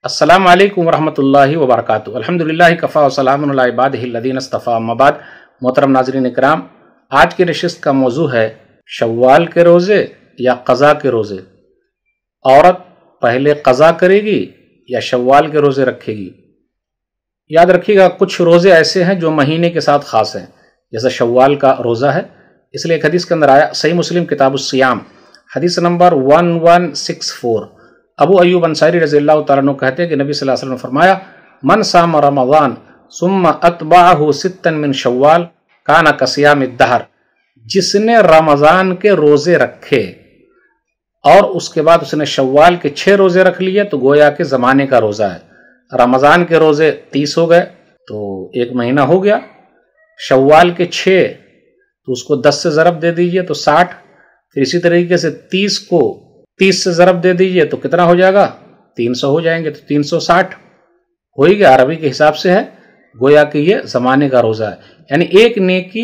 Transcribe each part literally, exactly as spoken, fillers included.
अस्सलामु अलैकुम वरहमतुल्लाहि वबरकातुहू। अल्हम्दुलिल्लाहि कफ़ा व सलामुन अला इबादिहिल लज़ीना इस्तफ़ा, अम्मा बाद। मोहतरम नाज़रीन इकराम, आज की नशिस्त का मौजू है शव्वाल के रोज़े या क़ज़ा के रोज़े। औरत पहले क़ज़ा करेगी या शव्वाल के रोज़े रखेगी। याद रखिएगा, कुछ रोज़े ऐसे हैं जो महीने के साथ ख़ास हैं, जैसे शव्वाल का रोज़ा है। इसलिए एक हदीस के अंदर आया, सही मुस्लिम किताबुस सियाम, हदीस number one one six four, अबू अय्यूब अंसारी रज़ियल्लाहु तआला अन्हु कहते हैं कि नबी सल्लल्लाहु अलैहि वसल्लम ने फरमाया, मन साम रमज़ान सुम्मा अतबाअहु सित्तन मिन शव्वाल काना कसियामिद दहर। जिसने रमज़ान के रोज़े रखे और उसके बाद उसने शव्वाल के छः रोज़े रख लिए तो गोया के ज़माने का रोज़ा है। रमज़ान के रोज़े तीस हो गए तो एक महीना हो गया, शव्वाल के छः तो उसको दस से ज़रब दे दीजिए तो साठ, फिर इसी तरीके से तीस को तीस से ज़रब दे दीजिए तो कितना हो जाएगा, तीन सौ हो जाएंगे, तो तीन सौ साठ हो ही गया। अरबी के हिसाब से है, गोया कि ये ज़माने का रोज़ा है। यानी एक नेकी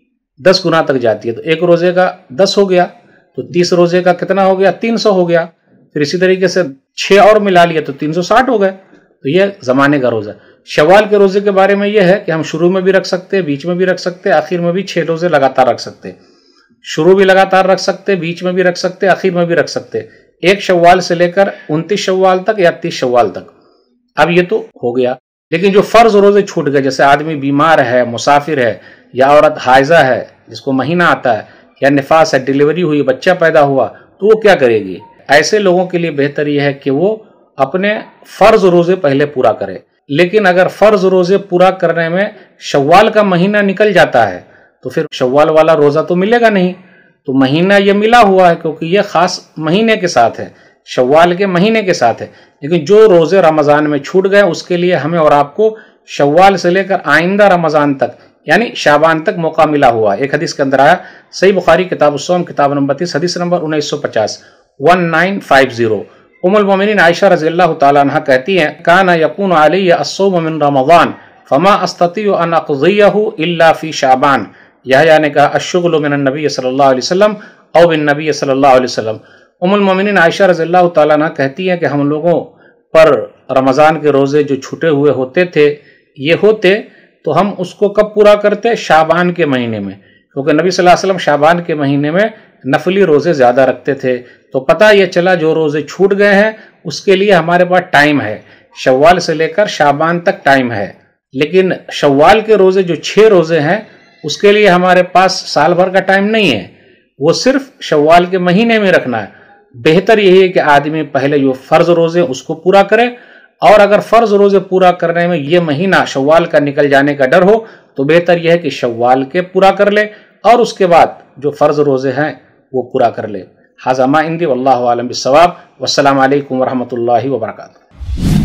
दस गुना तक जाती है, तो एक रोज़े का दस हो गया तो तीस रोज़े का कितना हो गया, तीन सौ हो गया। फिर इसी तरीके से छः और मिला लिया तो तीन सौ साठ हो गए, तो ये ज़माने का रोज़ा। शव्वाल के रोज़े के बारे में यह है कि हम शुरू में भी रख सकते हैं, बीच में भी रख सकते हैं, आखिर में भी छः रोज़े लगातार रख सकते हैं। शुरू भी लगातार रख सकते, बीच में भी रख सकते, आखिर में भी रख सकते, एक शव्वाल से लेकर उनतीस शव्वाल तक या तीस शव्वाल तक। अब ये तो हो गया, लेकिन जो फर्ज रोजे छूट गए, जैसे आदमी बीमार है, मुसाफिर है, या औरत हाइजा है जिसको महीना आता है, या निफास है, डिलीवरी हुई, बच्चा पैदा हुआ, तो वो क्या करेगी? ऐसे लोगों के लिए बेहतर यह है कि वो अपने फर्ज रोजे पहले पूरा करे। लेकिन अगर फर्ज रोजे पूरा करने में शव्वाल का महीना निकल जाता है तो फिर शव्वाल वाला रोजा तो मिलेगा नहीं। तो महीना ये मिला हुआ है क्योंकि ये खास महीने के साथ है, शव्वाल के महीने के साथ है। लेकिन जो रोजे रमजान में छूट गए उसके लिए हमें और आपको शव्वाल से लेकर आइंदा रमजान तक यानी शाबान तक मौका मिला हुआ है। एक हदीस के अंदर आया, सही बुखारी किताबुस्सौम किताब नंबर तीस, हदीस नंबर उन्नीस सौ पचास, वन नाइन फाइव जीरो। उम्मुल मोमिनीन आयशा रज़ियल्लाहु तआला अन्हा कहती हैं, काना यकूनु अलैया अस्सौम मिन रमज़ान फमा अस्ततिउ अन अक़ज़ियहु इल्ला फी शाबान। यहया ने कहा, अश्शुग़लु मिनन नबी सल्लल्लाहु अलैहि वसल्लम औ बिन नबी सल्लल्लाहु अलैहि वसल्लम। उम्मुल मोमिनीन आयशा रज़ियल्लाहु तआला अन्हा कहती हैं कि हम लोगों पर रमज़ान के रोज़े जो छूटे हुए होते थे, ये होते तो हम उसको कब पूरा करते? शाबान के महीने में, क्योंकि नबी सल्लल्लाहु अलैहि वसल्लम शाबान के महीने में नफली रोज़े ज़्यादा रखते थे। तो पता ये चला जो रोज़े छूट गए हैं उसके लिए हमारे पास टाइम है, शव्वाल से लेकर शाबान तक टाइम है। लेकिन शव्वाल के रोज़े जो छः रोज़े हैं उसके लिए हमारे पास साल भर का टाइम नहीं है, वो सिर्फ शव्वाल के महीने में रखना है। बेहतर यही है कि आदमी पहले जो फ़र्ज रोज़े उसको पूरा करे, और अगर फ़र्ज रोज़े पूरा करने में ये महीना शव्वाल का निकल जाने का डर हो तो बेहतर यह है कि शव्वाल के पूरा कर ले और उसके बाद जो फ़र्ज रोज़े हैं वो पूरा कर ले। हाज़ा मा इंदी वल्लाहु आलम बिस्सवाब। वस्सलामु अलैकुम वरहमतुल्लाहि वबरकातुहू।